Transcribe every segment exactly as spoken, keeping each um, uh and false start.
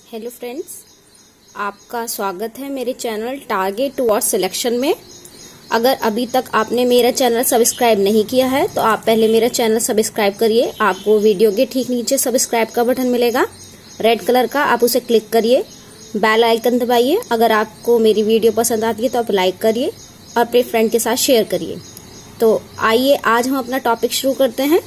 Hello friends, आपका स्वागत है मेरे चैनल टारगेट टुवर्ड्स सिलेक्शन में। अगर अभी तक आपने मेरा चैनल सब्सक्राइब नहीं किया है तो आप पहले मेरा चैनल सब्सक्राइब करिए। आपको वीडियो के ठीक नीचे सब्सक्राइब का बटन मिलेगा रेड कलर का, आप उसे क्लिक करिए, बेल आइकन दबाइए। अगर आपको मेरी वीडियो पसंद आती है तो आप लाइक करिए और अपने फ्रेंड के साथ शेयर करिए। तो आइए आज हम अपना टॉपिक शुरू करते हैं।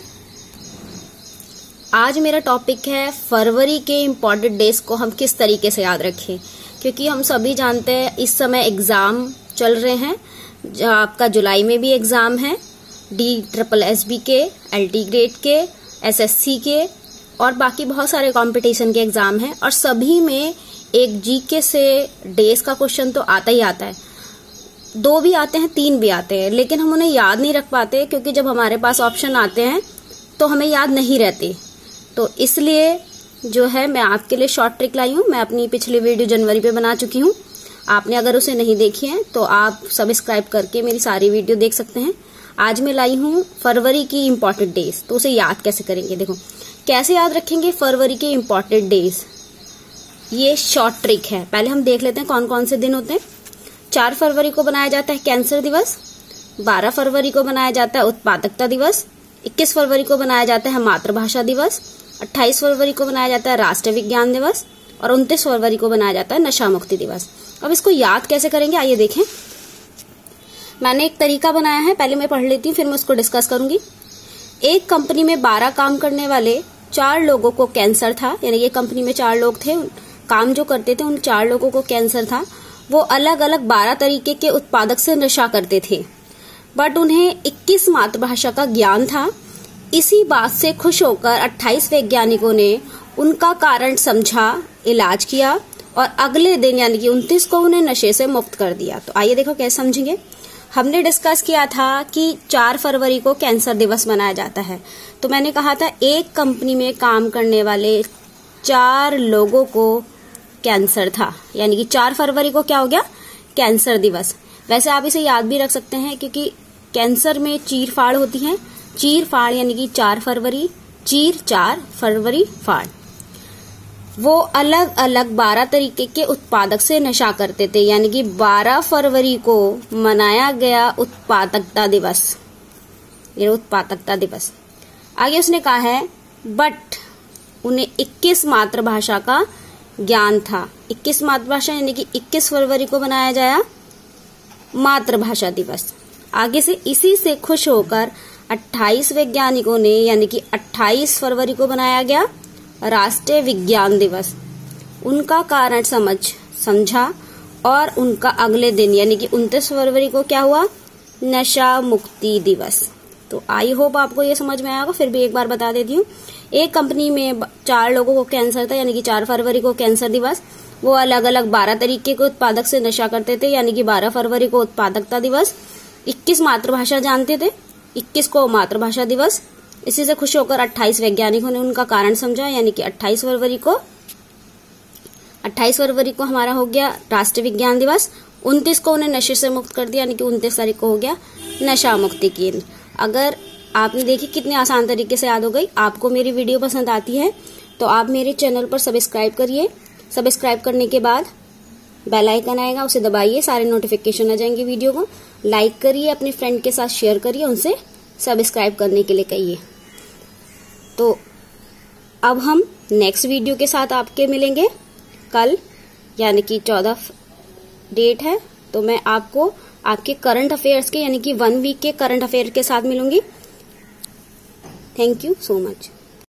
आज मेरा टॉपिक है फरवरी के इम्पोर्टेंट डेज को हम किस तरीके से याद रखें, क्योंकि हम सभी जानते हैं इस समय एग्जाम चल रहे हैं। आपका जुलाई में भी एग्जाम है, डी ट्रिपल एस बी के, एल टी ग्रेड के, एस एस सी के और बाकी बहुत सारे कंपटीशन के एग्जाम हैं। और सभी में एक जीके से डेज का क्वेश्चन तो आता ही आता है, दो भी आते हैं, तीन भी आते हैं, लेकिन हम उन्हें याद नहीं रख पाते क्योंकि जब हमारे पास ऑप्शन आते हैं तो हमें याद नहीं रहते। तो इसलिए जो है मैं आपके लिए शॉर्ट ट्रिक लाई हूँ। मैं अपनी पिछली वीडियो जनवरी पे बना चुकी हूँ, आपने अगर उसे नहीं देखी है तो आप सब्सक्राइब करके मेरी सारी वीडियो देख सकते हैं। आज मैं लाई हूँ फरवरी की इम्पोर्टेंट डेज, तो उसे याद कैसे करेंगे। देखो कैसे याद रखेंगे फरवरी के इम्पोर्टेंट डेज, ये शॉर्ट ट्रिक है। पहले हम देख लेते हैं कौन कौन से दिन होते हैं। चार फरवरी को बनाया जाता है कैंसर दिवस, बारह फरवरी को बनाया जाता है उत्पादकता दिवस, इक्कीस फरवरी को बनाया जाता है मातृभाषा दिवस, अट्ठाईस फरवरी को बनाया जाता है राष्ट्रीय विज्ञान दिवस और उनतीस फरवरी को बनाया जाता है नशा मुक्ति दिवस। अब इसको याद कैसे करेंगे, आइए देखें। मैंने एक तरीका बनाया है, पहले मैं पढ़ लेती हूँ फिर मैं उसको डिस्कस करूंगी। एक कंपनी में बारह काम करने वाले चार लोगों को कैंसर था, यानी ये कंपनी में चार लोग थे, काम जो करते थे उन चार लोगों को कैंसर था। वो अलग अलग बारह तरीके के उत्पादक से नशा करते थे, बट उन्हें इक्कीस मातृभाषा का ज्ञान था। इसी बात से खुश होकर अट्ठाईस वैज्ञानिकों ने उनका कारण समझा, इलाज किया और अगले दिन यानी कि उनतीस को उन्हें नशे से मुक्त कर दिया। तो आइए देखो कैसे समझेंगे। हमने डिस्कस किया था कि चार फरवरी को कैंसर दिवस मनाया जाता है, तो मैंने कहा था एक कंपनी में काम करने वाले चार लोगों को कैंसर था, यानी कि चार फरवरी को क्या हो गया, कैंसर दिवस। वैसे आप इसे याद भी रख सकते हैं क्योंकि कैंसर में चीर फाड़ होती है, चीर फाड़ यानी कि चार फरवरी, चीर चार फरवरी फाड़। वो अलग अलग बारह तरीके के उत्पादक से नशा करते थे, यानी कि बारह फरवरी को मनाया गया उत्पादकता दिवस, ये उत्पादकता दिवस। आगे उसने कहा है बट उन्हें इक्कीस मातृभाषा का ज्ञान था। इक्कीस मातृभाषा यानी कि इक्कीस फरवरी को बनाया जाया मातृभाषा दिवस। आगे से इसी से खुश होकर अट्ठाईस वैज्ञानिकों ने यानी कि अट्ठाईस फरवरी को बनाया गया राष्ट्रीय विज्ञान दिवस। उनका कारण समझ समझा और उनका अगले दिन यानी कि उनतीस फरवरी को क्या हुआ, नशा मुक्ति दिवस। तो आई होप आपको ये समझ में आएगा, फिर भी एक बार बता देती हूँ। एक कंपनी में चार लोगों को कैंसर था, यानी कि चार फरवरी को कैंसर दिवस। वो अलग अलग बारह तरीके के उत्पादक से नशा करते थे, यानी कि बारह फरवरी को उत्पादकता दिवस। इक्कीस मातृभाषा जानते थे, इक्कीस को मातृभाषा दिवस। इसी से खुश होकर अट्ठाईस वैज्ञानिकों ने उनका कारण समझा, यानी कि अट्ठाईस फरवरी को अट्ठाईस फरवरी को हमारा हो गया राष्ट्रीय विज्ञान दिवस। उनतीस को उन्हें नशे से मुक्त कर दिया, यानी कि उनतीस तारीख को हो गया नशा मुक्ति केंद्र। अगर आपने देखी कितने आसान तरीके से याद हो गई। आपको मेरी वीडियो पसंद आती है तो आप मेरे चैनल पर सब्सक्राइब करिए। सब्सक्राइब करने के बाद बेल आइकन आएगा, उसे दबाइए, सारे नोटिफिकेशन आ जाएंगे। वीडियो को लाइक करिए, अपने फ्रेंड के साथ शेयर करिए, उनसे सब्सक्राइब करने के लिए कहिए। तो अब हम नेक्स्ट वीडियो के साथ आपके मिलेंगे कल, यानी कि चौदह डेट है, तो मैं आपको आपके करंट अफेयर्स के यानी कि वन वीक के करंट अफेयर के साथ मिलूंगी। Thank you so much.